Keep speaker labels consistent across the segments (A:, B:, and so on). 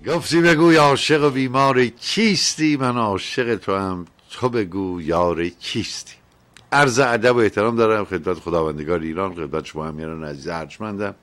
A: گفتی بگوی عاشق و بیمار کیستی، من عاشق تو هم، تو بگو یار کیستی. عرض ادب و احترام دارم خدمت خداوندگار ایران، خدمت شما امیران عزیز ارجمندم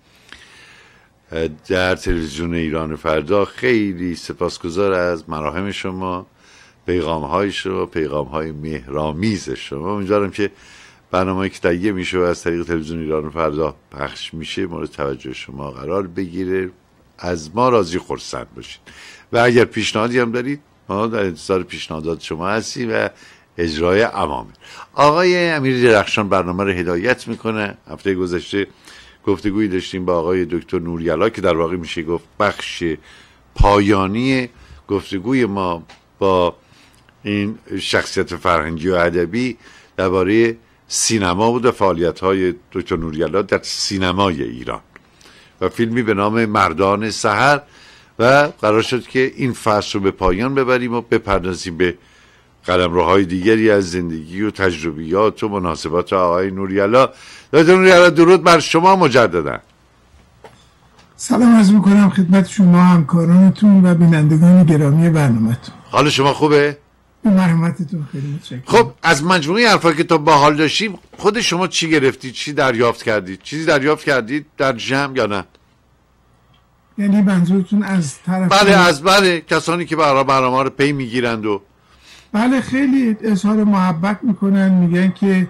A: در تلویزیون ایران فردا. خیلی سپاسگزار از مراهم شما، پیغام های شما، پیغام های مهرامیز شما. امیدوارم که برنامه‌ای که تهیه میشه و از طریق تلویزیون ایران فردا پخش میشه مورد توجه شما قرار بگیره. از ما راضی خرسند باشید و اگر پیشنهادی هم دارید ما در انتظار پیشنهادات شما هستیم و اجرای اوامر. آقای امیر درخشان برنامه رو هدایت میکنه. هفته گذشته گفتگویی داشتیم با آقای دکتر نوریالا که در واقع میشه گفت بخش پایانی گفتگوی ما با این شخصیت فرهنگی و ادبی درباره سینما بود و فعالیت‌های دکتر نوریالا در سینمای ایران و فیلمی به نام مردان سحر و قرار شد که این فصل رو به پایان ببریم و بپردازیم به قلمروهای دیگری از زندگی و تجربیات و مناسبات آقای نوریالا. دکتر نوریالا درود بر شما مجددا.
B: سلام عرض میکنم خدمت شما همکارانتون و بینندگان گرامی برنامه‌تون.
A: حال شما خوبه؟
B: مرحمتتون خیلی متشکرم.
A: خب از مجموعه حرفا که تا با حال داشتیم خود شما چی گرفتید؟ چی دریافت کردید؟ چیزی دریافت کردید در جمع یا نه؟
B: یعنی منظورتون از طرف
A: بله کسانی که برنامه رو پی میگیرند و
B: بله خیلی اظهار محبت میکنن، میگن که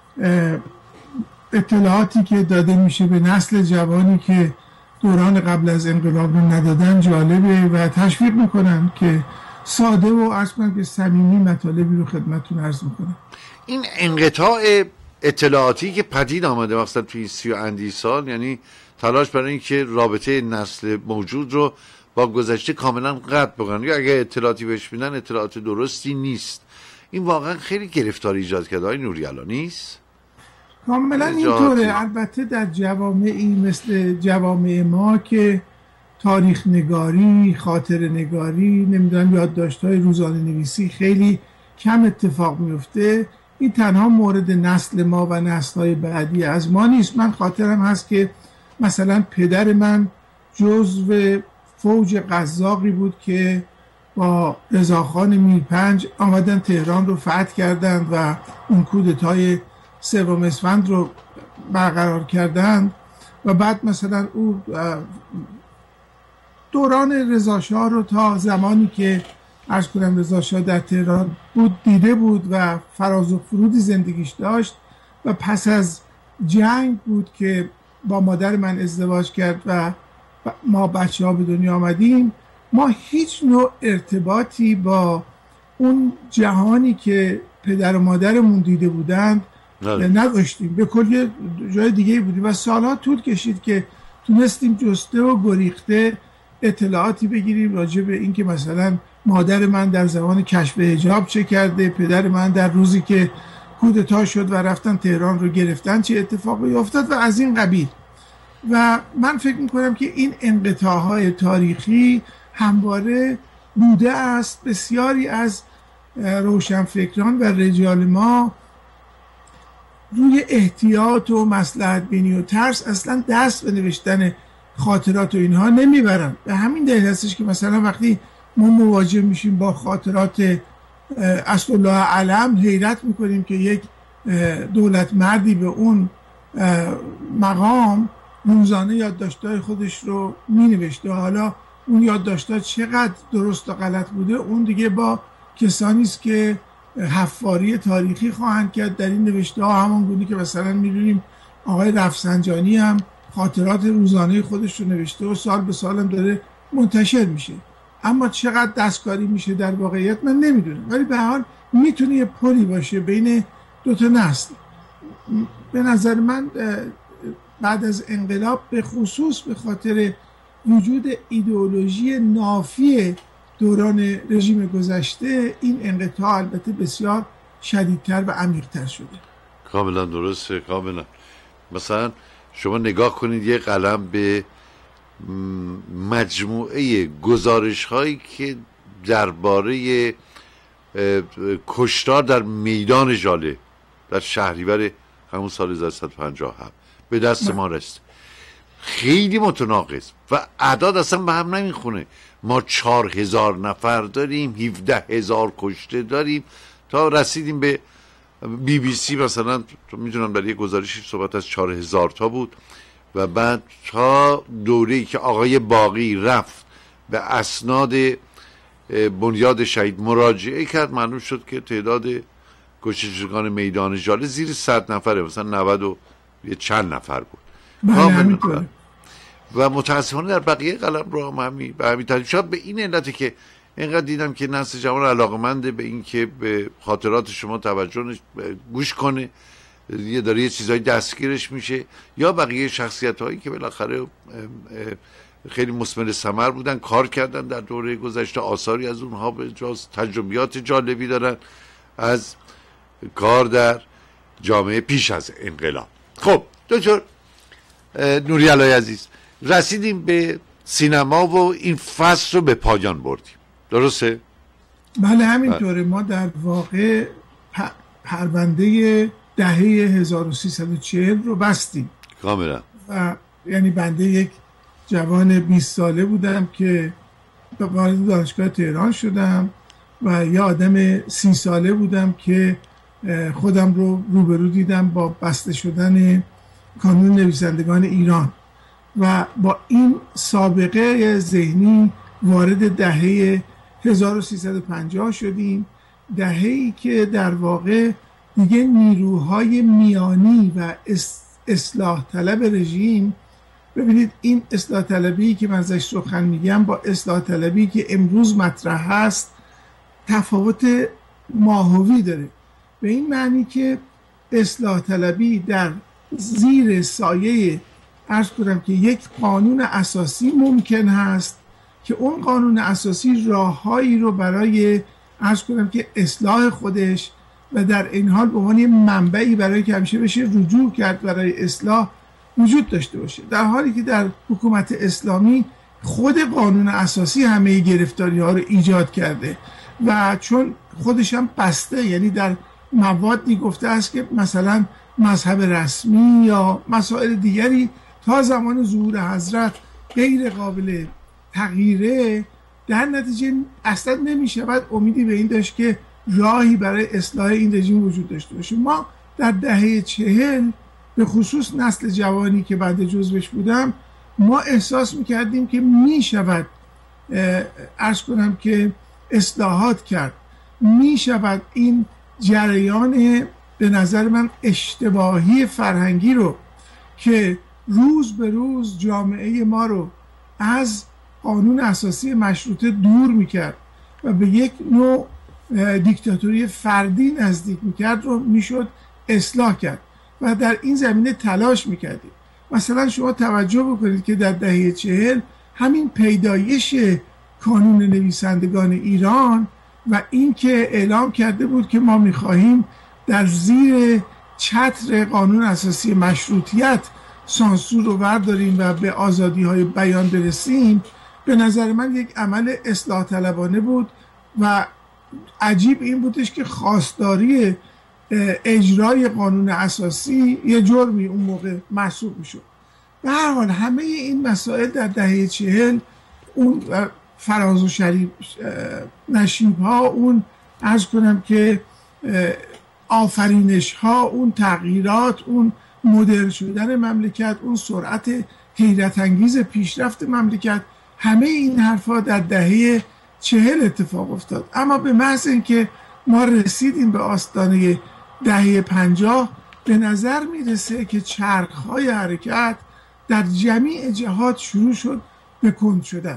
B: اطلاعاتی که داده میشه به نسل جوانی که دوران قبل از انقلاب رو ندادن جالبه و تشویق میکنن که ساده و اصلا که صمیمی مطالبی رو خدمتتون عرض میکنم.
A: این انقطاع اطلاعاتی که پدید آمده مثلا توی 30 و اندی سال، یعنی تلاش برای این که رابطه نسل موجود رو با گذشته کاملا قطع بکنن یا اگه اطلاعاتی بهش میدن اطلاعات درستی نیست، این واقعا خیلی گرفتاری ایجاد کرده. های نوریالا نیست؟
B: کاملا اینطوره. البته در جوامعی مثل جوامع ما که تاریخ نگاری، خاطر نگاری، نمیدونم یادداشت‌های روزانه نویسی خیلی کم اتفاق میفته، این تنها مورد نسل ما و نسل‌های بعدی از ما نیست. من خاطرم هست که مثلا پدر من جزو فوج قزاقی بود که با رضاخان میرپنج آمدن تهران رو فتح کردند و اون کودتای 3 اسفند رو برقرار کردند و بعد مثلا او دوران رضاشاه رو تا زمانی که عرض کنم رضاشاه در تهران بود دیده بود و فراز و فرودی زندگیش داشت و پس از جنگ بود که با مادر من ازدواج کرد و ما بچه ها به دنیا آمدیم. ما هیچ نوع ارتباطی با اون جهانی که پدر و مادرمون دیده بودند نداشتیم. به کل جای دیگه بودیم و سالها طول کشید که تونستیم جسته و گریخته اطلاعاتی بگیریم راجع به این که مثلا مادر من در زمان کشف حجاب چه کرده، پدر من در روزی که کودتا شد و رفتن تهران رو گرفتن چه اتفاقی افتاد و از این قبیل. و من فکر میکنم که این انقطاعهای تاریخی همواره بوده است. بسیاری از روشنفکران و رجال ما روی احتیاط و مصلحت بینی و ترس اصلا دست به نوشتن خاطرات و اینها نمیبرن. به همین دلیل هستش که مثلا وقتی ما مواجه میشیم با خاطرات اسدالله علم حیرت میکنیم که یک دولت مردی به اون مقام روزانه یادداشت‌های خودش رو مینوشته. حالا اون یادداشت‌ها چقدر درست و غلط بوده اون دیگه با کسانی است که حفاری تاریخی خواهند کرد در این نوشته ها. همون گونه که مثلا می‌بینیم آقای رفسنجانی هم خاطرات روزانه خودش رو نوشته و سال به سال هم داره منتشر میشه، اما چقدر دستکاری میشه در واقعیت من نمیدونم، ولی به هر حال میتونه یه پلی باشه بین دو تا نسل. به نظر من بعد از انقلاب به خصوص به خاطر وجود ایدئولوژی نافی دوران رژیم گذشته این انقطاع البته بسیار شدیدتر و عمیق‌تر شده.
A: کاملا درسته، کاملا. مثلا شما نگاه کنید یه قلم به مجموعه گزارش هایی که درباره کشتار در میدان ژاله در شهریور همون سال 1357 به دست ما رسید. خیلی متناقض و اعداد اصلا به هم نمیخونه. ما 4000 نفر داریم، 17000 کشته داریم، تا رسیدیم به BBC مثلا میدونم در یک گزارشی صحبت از 4000 تا بود و بعد تا دوره‌ای که آقای باقی رفت به اسناد بنیاد شهید مراجعه کرد، معلوم شد که تعداد کشته میدان ژاله زیر 100 نفره، مثلا 90 و یه چند نفر بود. و متاسفانه در بقیه قلمرو هم به همین ترتیب. شاید به این علته که اینقدر دیدم که نسل جوان علاقمنده به این که به خاطرات شما توجه گوش کنه، یه داره یه چیزای دستگیرش میشه، یا بقیه شخصیت هایی که بالاخره خیلی مثمر ثمر بودن، کار کردن در دوره گذشته، آثاری از اونها به جاز تجربیات جالبی دارن از کار در جامعه پیش از انقلاب. خب دکتر نوری‌علی عزیز، رسیدیم به سینما و این فصل رو به پایان بردیم، درسته؟
B: بله همینطوره. ما در واقع پرونده دهه 1340 رو بستیم
A: کاملا.
B: و یعنی بنده یک جوان 20 ساله بودم که وارد دانشگاه تهران شدم و یه آدم 30 ساله بودم که خودم رو روبرو دیدم با بسته شدن کانون نویسندگان ایران و با این سابقه ذهنی وارد دهه 1350 شدیم، دهه‌ای که در واقع دیگه نیروهای میانی و اصلاح طلب رژیم، ببینید این اصلاح طلبی که من ازش سخن میگم با اصلاح طلبی که امروز مطرح هست تفاوت ماهوی داره، به این معنی که اصلاح طلبی در زیر سایه عرض کنم که یک قانون اساسی ممکن هست که اون قانون اساسی راههایی رو برای عرض کنم که اصلاح خودش و در این حال به عنوان منبعی برای که همیشه بشه رجوع کرد برای اصلاح وجود داشته باشه، در حالی که در حکومت اسلامی خود قانون اساسی همه گرفتاری ها رو ایجاد کرده و چون خودش هم بسته، یعنی در موادی گفته است که مثلا مذهب رسمی یا مسائل دیگری تا زمان ظهور حضرت غیر قابل تغییره، در نتیجه اصلا نمیشه بعد امیدی به این داشت که راهی برای اصلاح این رژیم وجود داشته باشه. ما در دهه 40 به خصوص نسل جوانی که بعد جزوش بودم، ما احساس میکردیم که میشود عرض کنم که اصلاحات کرد، میشود این جریان به نظر من اشتباهی فرهنگی رو که روز به روز جامعه ما رو از قانون اساسی مشروطه دور میکرد و به یک نوع دیکتاتوری فردی نزدیک میکرد رو میشد اصلاح کرد و در این زمینه تلاش میکردیم. مثلا شما توجه بکنید که در دهه 40 همین پیدایش کانون نویسندگان ایران و این که اعلام کرده بود که ما میخواهیم در زیر چتر قانون اساسی مشروطیت سانسور رو برداریم و به آزادی های بیان برسیم، به نظر من یک عمل اصلاح طلبانه بود و عجیب این بودش که خواستاری اجرای قانون اساسی یه جرمی اون موقع محسوب میشد. به هر حال همه این مسائل در دهه 40 اون فراز و شریف نشیب ها، اون عرض کنم که آفرینش ها، اون تغییرات، اون مدرن شدن مملکت، اون سرعت حیرت انگیز پیشرفت مملکت، همه این حرفا در دهه 40 اتفاق افتاد. اما به محض اینکه ما رسیدیم به آستانه دهه 50 به نظر میرسه که چرخهای حرکت در جمیع جهات شروع شد به کند شدن.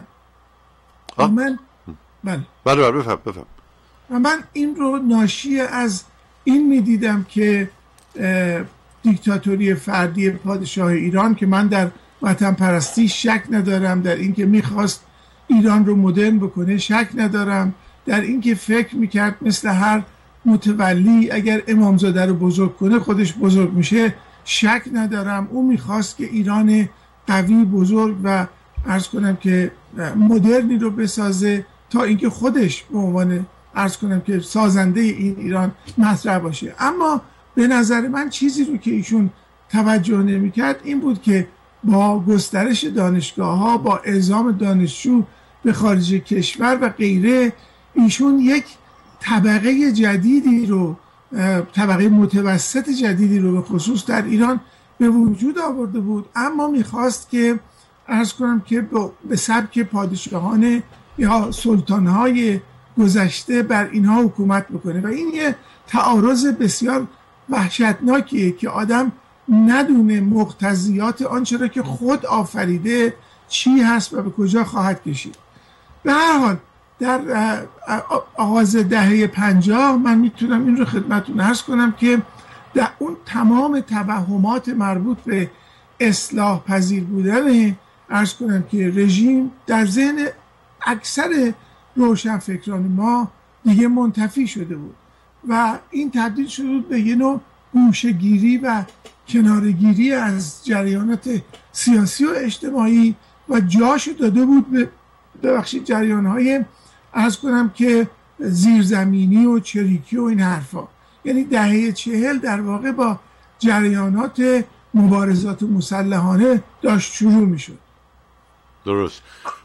B: من
A: بفهم
B: و من این رو ناشی از این میدیدم که دیکتاتوری فردی پادشاه ایران که من در وطن پرستی شک ندارم، در اینکه میخواست ایران رو مدرن بکنه شک ندارم، در اینکه فکر میکرد مثل هر متولی اگر امامزاده رو بزرگ کنه خودش بزرگ میشه شک ندارم. او میخواست که ایران قوی، بزرگ و عرض کنم که مدرنی رو بسازه تا اینکه خودش به عنوان عرض کنم که سازنده این ایران مطرح باشه. اما به نظر من چیزی رو که ایشون توجه نمیکرد این بود که با گسترش دانشگاه ها، با اعزام دانشجو به خارج کشور و غیره، ایشون یک طبقه جدیدی رو، طبقه متوسط جدیدی رو به خصوص در ایران به وجود آورده بود. اما میخواست که عرض کنم که به سبک پادشاهان یا سلطانهای گذشته بر اینها حکومت بکنه و این یه تعارض بسیار وحشتناکیه که آدم ندونه مقتضیات آنچه را که خود آفریده چی هست و به کجا خواهد کشید. به هر حال در آغاز دهه 50 من میتونم این رو خدمتتون عرض کنم که در اون تمام توهمات مربوط به اصلاح پذیر بودن عرض کنم که رژیم در ذهن اکثر روشنفکران ما دیگه منتفی شده بود و این تبدیل شده بود به یه نوع گوشه‌گیری و کنارگیری از جریانات سیاسی و اجتماعی و جاشو داده بود به جریان‌های عرض کنم که زیرزمینی و چریکی و این حرفا. یعنی دهه 40 در واقع با جریانات مبارزات مسلحانه داشت شروع میشد.
A: درست.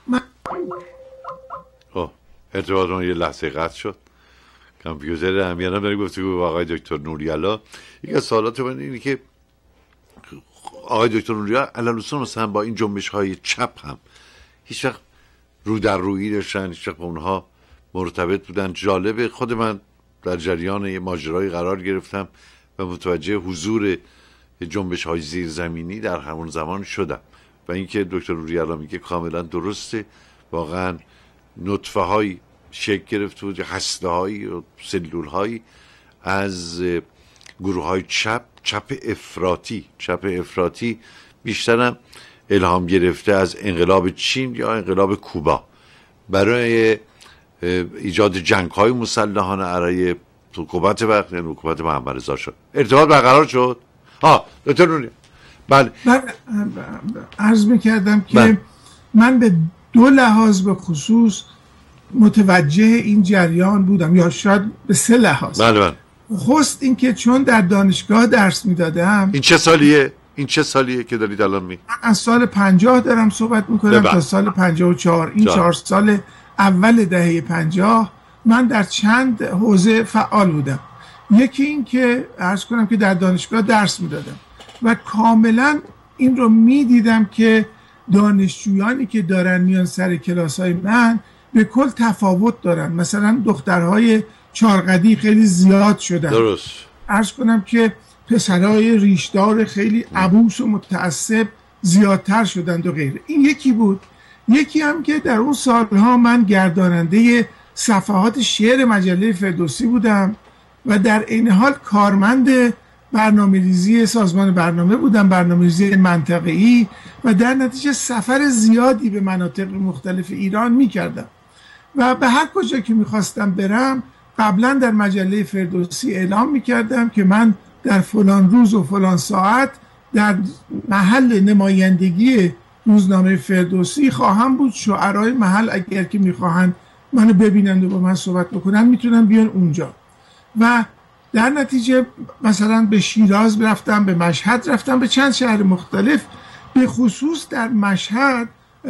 A: ارتباطمون یه لحظه قطع شد. کامپیوتر امیانا برای گفتگو با آقای دکتر نوری‌الله. یکی از سوالات من اینه که آقای دکتر نوری‌الله علالوسون مثلا با این جنبش‌های چپ هم هیچ وقت رو در رویی داشتن، هیچ وقت با اونها مرتبط بودن. جالبه، خود من در جریان یه ماجرایی قرار گرفتم و متوجه حضور جنبش‌های زیرزمینی در همون زمان شدم و اینکه دکتر نوری‌الله میگه کاملا درسته. واقعا نطفه های شکل گرفته بود، هسته هایی و سلول هایی از گروه های چپ افراطی بیشترم الهام گرفته از انقلاب چین یا انقلاب کوبا برای ایجاد جنگ های مسلحانه علیه حکومت وقت، یعنی حکومت محمد رضا شد. ارتباط برقرار شد. دکتر نوری، بله.
B: من عرض میکردم که من به دو لحاظ به خصوص متوجه این جریان بودم، یا شاید به سه لحاظ.
A: بله.
B: خست این که چون در دانشگاه درس میدادم.
A: این چه سالیه که دارید الان
B: من از سال 50 دارم صحبت میکنم تا سال 54. این 4 سال اول دهه 50 من در چند حوزه فعال بودم. یکی این که عرض کنم که در دانشگاه درس میدادم و کاملا این رو میدیدم که دانشجویانی که دارن میان سر کلاسای من به کل تفاوت دارن. مثلا دخترهای چارقدی خیلی زیاد شدن.
A: درست.
B: عرض کنم که پسرهای ریشدار خیلی عبوس و متعصب زیادتر شدند و غیره. این یکی بود. یکی هم که در اون سالها من گرداننده صفحات شعر مجله فردوسی بودم و در این حال کارمند برنامه‌ریزی سازمان برنامه بودم، برنامه‌ریزی منطقه‌ای، و در نتیجه سفر زیادی به مناطق مختلف ایران می‌کردم و به هر کجا که می‌خواستم برم قبلا در مجله فردوسی اعلام می‌کردم که من در فلان روز و فلان ساعت در محل نمایندگی روزنامه فردوسی خواهم بود. شعرای محل اگر که می‌خواهند منو ببینند و با من صحبت بکنن میتونن بیان اونجا. و در نتیجه مثلا به شیراز رفتم، به مشهد رفتم، به چند شهر مختلف. به خصوص در مشهد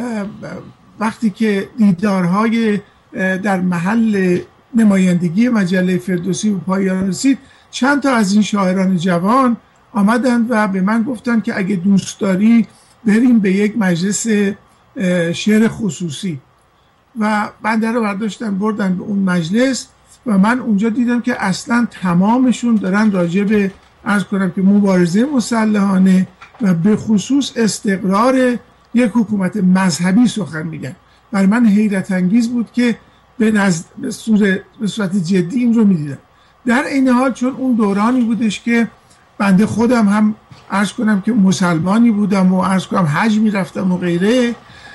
B: وقتی که دیدارهای در محل نمایندگی مجله فردوسی به پایان رسید، چند تا از این شاعران جوان آمدند و به من گفتن که اگه دوست داری بریم به یک مجلس شعر خصوصی و بنده رو برداشتن بردن به اون مجلس و من اونجا دیدم که اصلا تمامشون دارن راجع به عرض کنم که مبارزه مسلحانه و به خصوص استقرار یک حکومت مذهبی سخن میگن. برای من حیرت انگیز بود که به صورت جدی این رو میدیدم. در این حال چون اون دورانی بودش که بنده خودم هم عرض کنم که مسلمانی بودم و عرض کنم حج میرفتم و غیره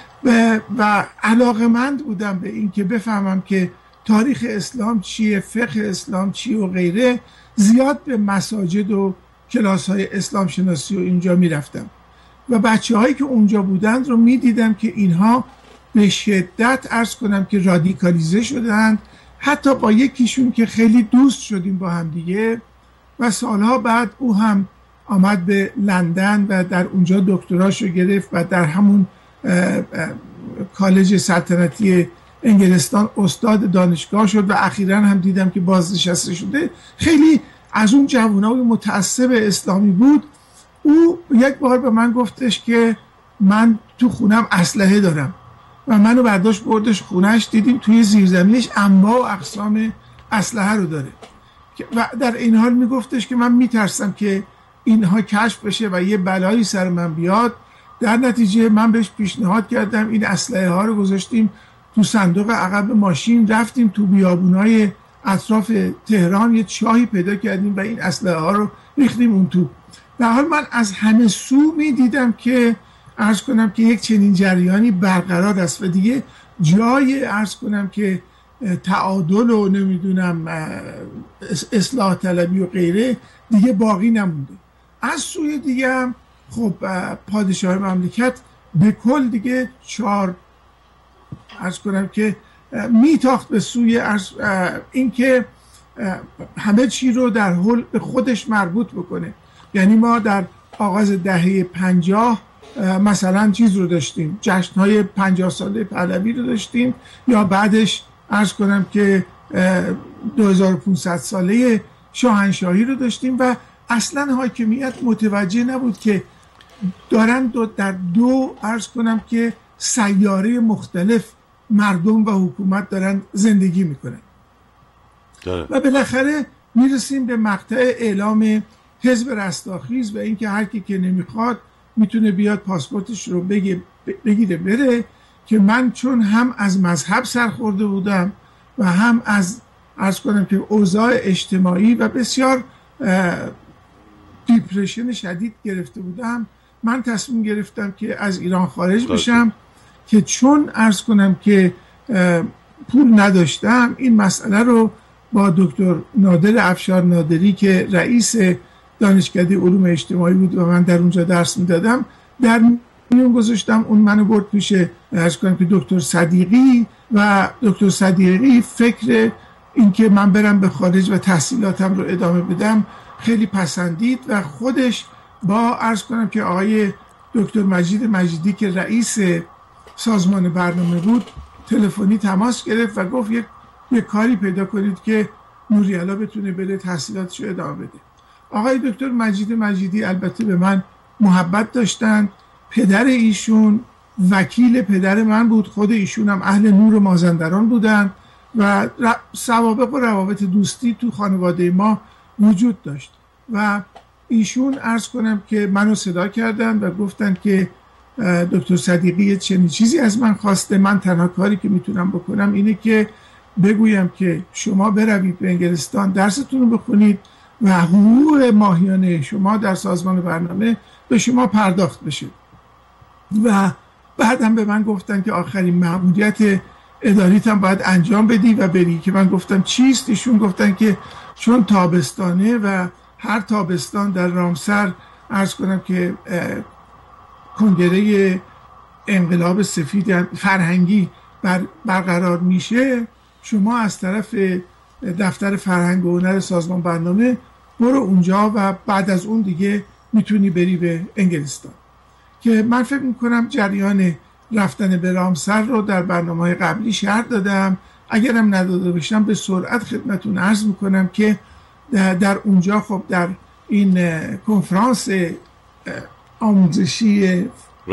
B: و علاقمند بودم به این که بفهمم که تاریخ اسلام چیه، فقه اسلام چیه و غیره، زیاد به مساجد و کلاس های اسلام شناسی و اینجا میرفتم و بچه هایی که اونجا بودند رو میدیدم که اینها به شدت عرض کنم که رادیکالیزه شدند. حتی با یکیشون که خیلی دوست شدیم با هم دیگه و سالها بعد او هم آمد به لندن و در اونجا دکتراشو گرفت و در همون کالج سلطنتی انگلستان استاد دانشگاه شد و اخیراً هم دیدم که بازنشسته شده. خیلی از اون جوانای متعصب اسلامی بود. او یک بار به من گفتش که من تو خونم اسلحه دارم و منو برداشت بردش خونهش، دیدیم توی زیرزمینش انواع و اقسام اسلحه رو داره و در این حال میگفتش که من میترسم که اینها کشف بشه و یه بلایی سر من بیاد. در نتیجه من بهش پیشنهاد کردم این اسلحه ها رو گذاشتیم تو صندوق عقب ماشین، رفتیم تو بیابونای اطراف تهران، یه چاهی پیدا کردیم و این اسلحه ها رو ریختیم اون تو. در حال من از همه سو میدیدم که عرض کنم که یک چنین جریانی برقرار است و دیگه جای عرض کنم که تعادل و نمیدونم اصلاح طلبی و غیره دیگه باقی نمونده. از سوی دیگه هم خب پادشاه مملکت به کل دیگه عرض کنم که میتاخت به سوی این که همه چی رو در حول به خودش مربوط بکنه. یعنی ما در آغاز دهه 50 مثلا چیز رو داشتیم، جشن‌های 50 ساله پهلوی رو داشتیم، یا بعدش عرض کنم که 2500 ساله شاهنشاهی رو داشتیم و اصلا حاکمیت متوجه نبود که دارن در دو عرض کنم که سیاره مختلف مردم و حکومت دارن زندگی میکنن و بالاخره میرسیم به مقطع اعلام حزب رستاخیز و اینکه هر کی که نمیخواد میتونه بیاد پاسپورتش رو بگیره بره. که من چون هم از مذهب سرخورده بودم و هم از عرض کنم که اوضاع اجتماعی و بسیار دیپرشن شدید گرفته بودم، من تصمیم گرفتم که از ایران خارج بشم که چون عرض کنم که پول نداشتم این مسئله رو با دکتر نادر افشار نادری که رئیس دانشکده علوم اجتماعی بود و من در اونجا درس میدادم در میون گذاشتم. اون منو برد پیش عرض کنم که دکتر صدیقی و دکتر صدیقی فکر این که من برم به خارج و تحصیلاتم رو ادامه بدم خیلی پسندید و خودش با عرض کنم که آقای دکتر مجید مجیدی که رئیس سازمان برنامه بود تلفنی تماس گرفت و گفت یک کاری پیدا کنید که نوری‌علا بتونه بره تحصیلاتش رو ادامه بده. آقای دکتر مجید مجیدی البته به من محبت داشتن. پدر ایشون وکیل پدر من بود، خود ایشون هم اهل نور مازندران بودن و سوابق و روابط دوستی تو خانواده ما وجود داشت و ایشون عرض کنم که منو صدا کردن و گفتن که دکتر صدیقی چنین چیزی از من خواسته. من تنها کاری که میتونم بکنم اینه که بگویم که شما بروید به انگلستان درستون رو بخونید و حقوق ماهیانه شما در سازمان برنامه به شما پرداخت بشه. و بعدم به من گفتن که آخرین مأموریت اداریت هم باید انجام بدی و بری. که من گفتم چیست؟ ایشون گفتن که چون تابستانه و هر تابستان در رامسر عرض کنم که کنگره انقلاب سفید فرهنگی برقرار میشه، شما از طرف دفتر فرهنگ و هنر سازمان برنامه برو اونجا و بعد از اون دیگه میتونی بری به انگلستان. که من فکر میکنم جریان رفتن به رامسر رو در برنامه‌های قبلی شرح دادم. اگرم نداده باشم به سرعت خدمتون عرض میکنم که در اونجا خب در این کنفرانس آموزشی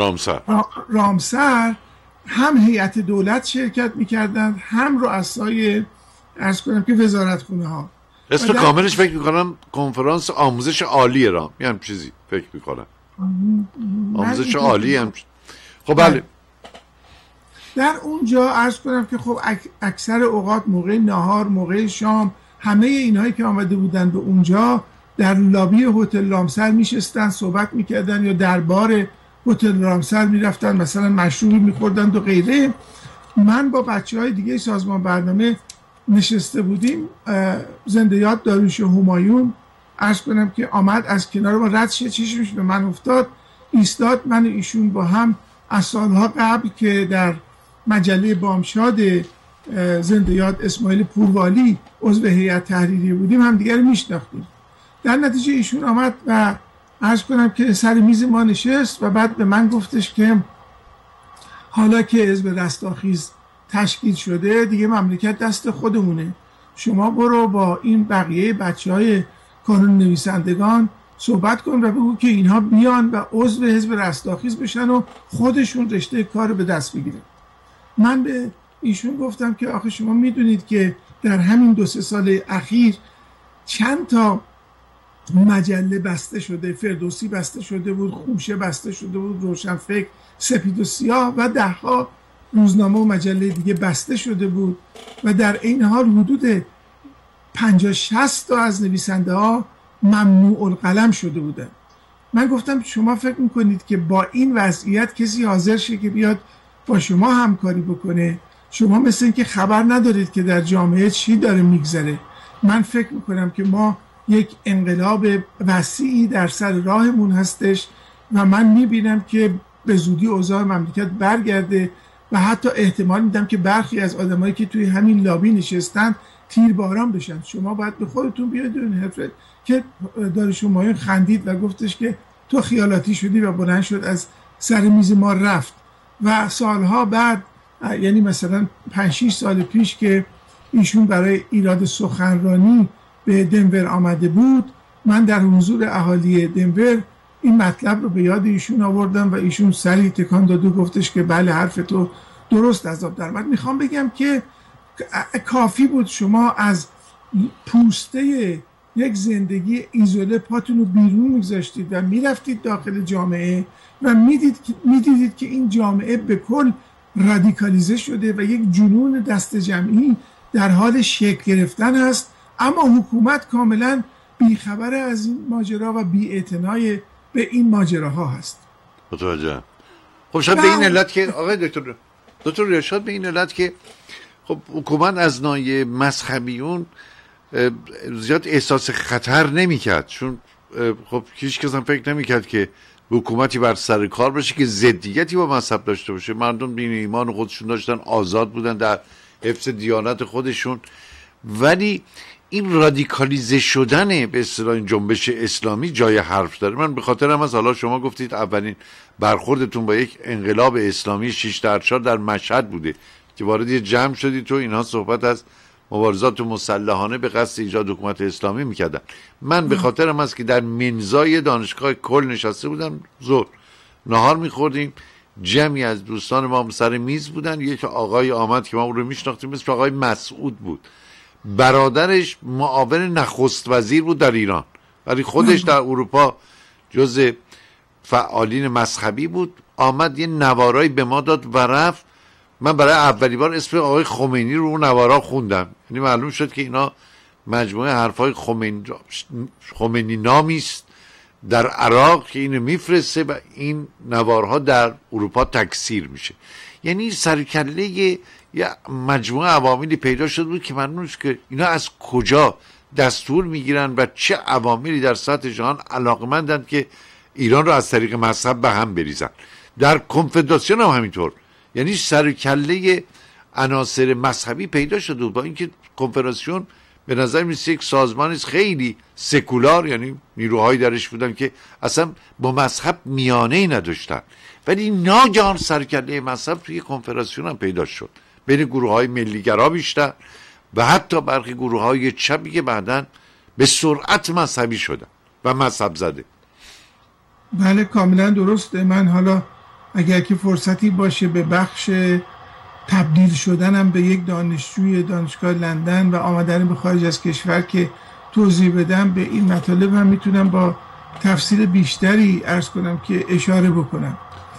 B: رامسر هم هیئت دولت شرکت میکردن هم رؤسای عرض کنم که وزارتخونه ها.
A: اسم کاملش فکر میکنم کنفرانس آموزش عالی رام، یعنی چیزی فکر میکنم آموزش عالی هم. خب بله
B: در اونجا عرض کنم که خب اکثر اوقات موقع نهار، موقع شام، همه اینهایی که آمده بودن به اونجا در لابی هتل رامسر میشستن صحبت میکردن یا در بار هتل رامسر میرفتن مثلا مشروبی میخوردن و غیره. من با بچه‌های دیگه سازمان برنامه نشسته بودیم. زنده یاد داریوش همایون عرض کنم که آمد از کنار ما رد شد، چشمش به من افتاد، ایستاد. من و ایشون با هم از سالها قبل که در مجله بامشاد زنده یاد اسماعیل پوروالی عضو هیئت تحریریه بودیم هم دیگر میشناختیم. در نتیجه ایشون آمد و عرض کنم که سر میز ما نشست و بعد به من گفتش که حالا که حزب رستاخیز تشکیل شده دیگه مملکت دست خودمونه، شما برو با این بقیه بچهای کانون نویسندگان صحبت کن و بگو که اینها بیان و عضو حزب رستاخیز بشن و خودشون رشته کار به دست بگیرن. من به ایشون گفتم که آخه شما میدونید که در همین 2-3 سال اخیر چند تا مجله بسته شده، فردوسی بسته شده بود، خوشه بسته شده بود، روشنفکر، سپید و سیاه و 10 روزنامه و مجله دیگه بسته شده بود و در این حال حدود 50-60 تا از نویسنده ها ممنوع القلم شده بودن. من گفتم شما فکر میکنید که با این وضعیت کسی حاضر شه که بیاد با شما همکاری بکنه؟ شما مثل این که خبر ندارید که در جامعه چی داره میگذره. من فکر میکنم که ما یک انقلاب وسیعی در سر راهمون هستش و من میبینم که به زودی اوضاع مملکت برگرده و حتی احتمال میدم که برخی از آدمایی که توی همین لابی نشستن تیرباران بشن. شما باید به خودتون بیاید این حرفه که دارش همایون خندید و گفتش که تو خیالاتی شدی و بلند شد از سر میز ما رفت و سالها بعد، یعنی مثلا 5-6 سال پیش که ایشون برای ایراد سخنرانی به دنور آمده بود، من در حضور اهالی دنور این مطلب رو به یاد ایشون آوردم و ایشون سری تکان داد و گفتش که بله حرف تو درست از آب در اومد. میخوام بگم که کافی بود شما از پوسته یک زندگی ایزوله پاتون رو بیرون میگذاشتید و میرفتید داخل جامعه و میدیدید که این جامعه به کل رادیکالیزه شده و یک جنون دست جمعی در حال شکل گرفتن است، اما حکومت کاملا بیخبر از این ماجرا و بی‌اعتنای به این ماجراها هست.
A: متوجه. خب شاید به این علت که آقای دکتر ارشاد به این علت که خب حکومت از ناحیه مذهبیون زیاد احساس خطر نمی‌کرد، چون خب هیچ کس هم فکر نمی‌کرد که حکومتی بر سر کار باشه که ضدیتی با مذهب داشته باشه. مردم دین ایمان خودشون داشتن، آزاد بودن در حفظ دیانت خودشون، ولی این رادیکالیزه شدن به اصطلاح این جنبش اسلامی جای حرف داره. من به خاطر هم از حالا شما گفتید اولین برخوردتون با یک انقلاب اسلامی 6 در مشهد بوده که وارد یه جمع شدید تو اینها صحبت از مبارزات مسلحانه به قصد ایجاد حکومت اسلامی میکردن. من به خاطرم است که در منزای دانشگاه کل نشسته بودم، ظهر نهار میخوردیم، جمعی از دوستان ما سر میز بودن، یک آقای آمد که ما اون رو میشناختیم، مثل آقای مسعود بود، برادرش معاون نخست وزیر بود در ایران ولی خودش در اروپا جز فعالین مذهبی بود. آمد یه نوارایی به ما داد و رفت. من برای اولی بار اسم آقای خمینی رو اون نوارا خوندم، یعنی معلوم شد که اینا مجموعه حرفای خمینی نامی است در عراق که اینو میفرسته و این نوارها در اروپا تکثیر میشه. یعنی سرکله یه مجموعه عواملی پیدا شده بود که معلوم است که اینا از کجا دستور میگیرن و چه عواملی در سطح جهان علاقمندند که ایران رو از طریق مذهب به هم بریزن. در کنفدراسیون هم همینطور، یعنی سرکله عناصر مذهبی پیدا شده بود، با اینکه کنفدراسیون به نظر میاد یک سازمانی خیلی سکولار، یعنی نیروهایی درش بودن که اصلا با مذهب میانه‌ای نداشتن، ولی ناگهان سرکله مذهب توی کنفدراسیون هم پیدا شد بین گروه‌های ملیگرا بیشتر و حتی برخی گروه‌های چپی که بعداً به سرعت مذهبی شدن و مذهب زده.
B: بله کاملا درسته. من حالا اگر که فرصتی باشه به بخش تبدیل شدنم به یک دانشجوی دانشگاه لندن و آمدن به خارج از کشور که توضیح بدم به این مطالب هم میتونم با تفصیل بیشتری عرض کنم که اشاره بکنم.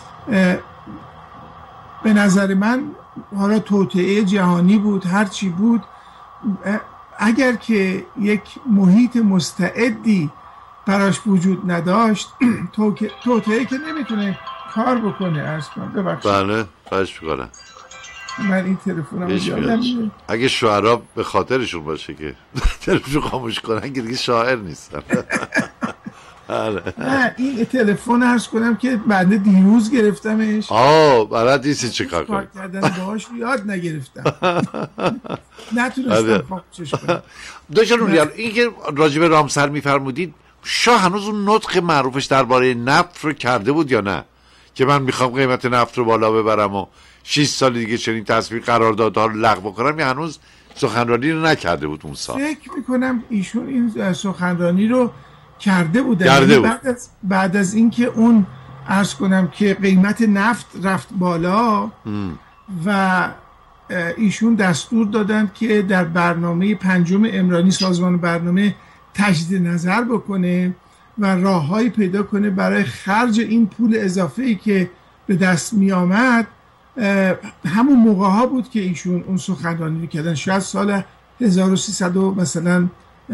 B: به نظر من حالا توطئه جهانی بود هر چی بود، اگر که یک محیط مستعدی براش وجود نداشت توطئه که نمیتونه کار بکنه. عرض کنم ببخشید.
A: بله خواهش می‌کنم.
B: من این تلفنم یادم میاد.
A: اگه شاعرها به خاطرشون باشه که تلفن خاموش کنن که دیگه شاعر نیستن.
B: نه این تلفن عرض کنم که بعد دیروز گرفتمش.
A: بلد نیستی چه کار کنم
B: کردن باهاش یاد نگرفتم. نتونستم خاموشش کنم.
A: داشتن این که راجب رامسر میفرمودید، شاه هنوز اون نطق معروفش درباره نفت رو کرده بود یا نه، که من میخوام قیمت نفت رو بالا ببرم و 6 سال دیگه چنین تصویر قراردادها رو لغو کنم، یا هنوز سخنرانی رو نکرده بود اون سال؟
B: فکر میکنم ایشون این سخنرانی رو کرده بودن.
A: کرده بود.
B: بعد از اینکه اون عرض کنم که قیمت نفت رفت بالا و ایشون دستور دادند که در برنامه 5 عمرانی سازمان برنامه تجدید نظر بکنه و راههایی پیدا کنه برای خرج این پول اضافه‌ای که به دست می آمد. همون موقع ها بود که ایشون اون سخنرانی کردن، شاید سال 1300 مثلا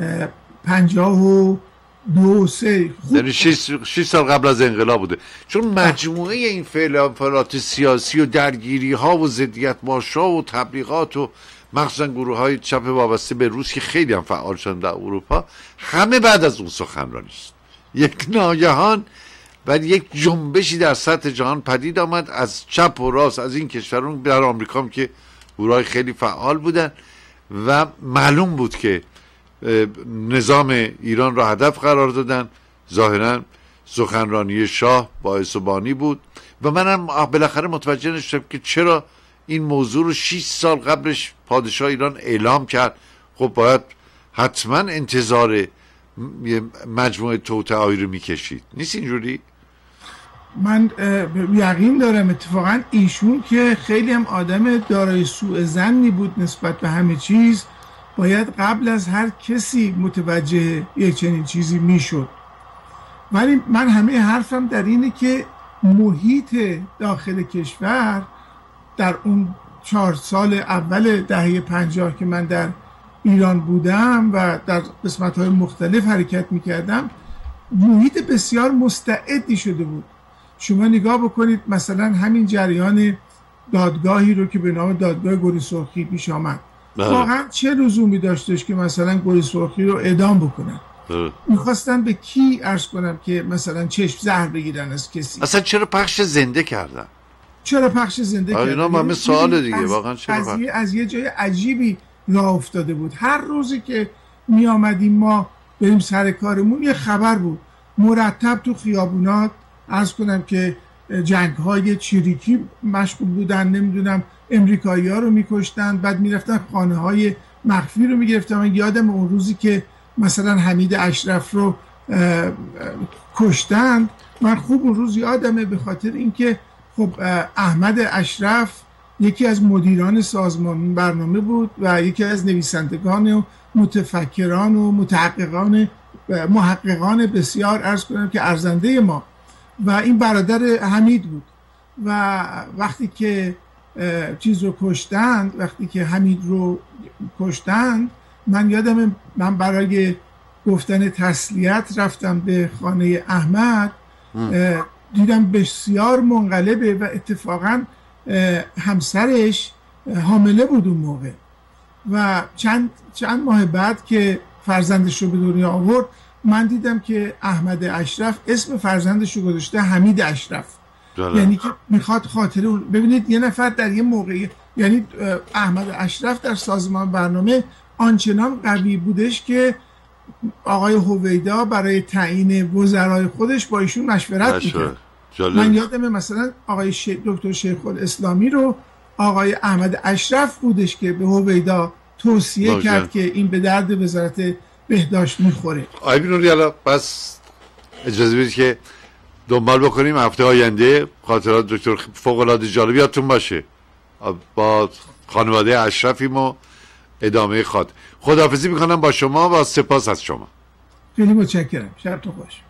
B: 52 3،
A: یعنی 6 سال قبل از انقلاب بوده. چون مجموعه این فعالیت سیاسی و درگیری ها و ضدیت‌مارش‌ها و تبلیغات و مخصوصا گروه های چپ وابسته به روس که خیلی هم فعال شدن در اروپا، همه بعد از اون سخنرانی است. یک ناگهان بعد یک جنبشی در سطح جهان پدید آمد از چپ و راست، از این کشورون در آمریکا هم که گروهای خیلی فعال بودن و معلوم بود که نظام ایران را هدف قرار دادن. ظاهرا سخنرانی شاه باعث و بانی بود و منم بالاخره متوجه نشدم که چرا این موضوع رو 6 سال قبلش پادشاه ایران اعلام کرد. خب باید حتما انتظار مجموعه توطئه‌ای رو میکشید، نیست اینجوری؟
B: من یقین دارم اتفاقا ایشون که خیلی هم آدم دارای سوء ظنی بود نسبت به همه چیز، باید قبل از هر کسی متوجه یک چنین چیزی میشد. ولی من همه حرفم در اینه که محیط داخل کشور در اون 4 سال اول دهه 50 که من در ایران بودم و در قسمت‌های مختلف حرکت میکردم، محیط بسیار مستعدی شده بود. شما نگاه بکنید مثلا همین جریان دادگاهی رو که به نام دادگاه گل سرخی پیش آمد، واقعا چه لزومی داشتش که مثلا گل سرخی رو اعدام بکنن؟ میخواستن به کی عرض کنم که مثلا چشم زهر بگیرن از کسی؟
A: اصلا چرا پخش زنده کردن؟
B: چرا پخش زنده کردن؟
A: اینا همه سوال دیگه واقعا. چرا
B: از یه جای عجیبی راه افتاده بود. هر روزی که می آمدیم ما بریم سر کارمون یه خبر بود مرتب تو خیابونات، عرض کنم که جنگ های چریکی مشغول بودن، نمیدونم امریکایی ها رو میکشتن، بعد میرفتن خانه های مخفی رو میگرفتن. من یادم اون روزی که مثلا حمید اشرف رو کشتند، من خوب اون روز یادمه، به خاطر اینکه خب احمد اشرف یکی از مدیران سازمان برنامه بود و یکی از نویسندگان و متفکران و محققان بسیار عرض کنم که ارزنده ما، و این برادر حمید بود. و وقتی که چیز رو کشتند، وقتی که حمید رو کشتند، من یادم من برای گفتن تسلیت رفتم به خانه احمد، دیدم بسیار منقلبه و اتفاقا همسرش حامله بود اون موقع و چند ماه بعد که فرزندش رو به دنیا آورد، من دیدم که احمد اشرف اسم فرزندش رو گذاشته حمید اشرف. یعنی که میخواد خاطره ببینید یه نفر در یه موقعی، یعنی احمد اشرف در سازمان برنامه آنچنان قوی بودش که آقای هویدا برای تعیین وزرای خودش با ایشون مشورت میکرد. من یادمه مثلا آقای دکتر شیخ الاسلامی رو آقای احمد اشرف بودش که به هویدا توصیه کرد که این به درد وزارت بهداشت میخوره.
A: آقای بینوری الان بس اجازه بدید که دنبال بکنیم هفته آینده خاطرات دکتر فوق‌العاده جالب یادتون باشه. با خانواده اشرفیم و ادامه خاطر. خداحافظی میکنم با شما و سپاس از شما.
B: خیلی متشکرم. شبتون خوش.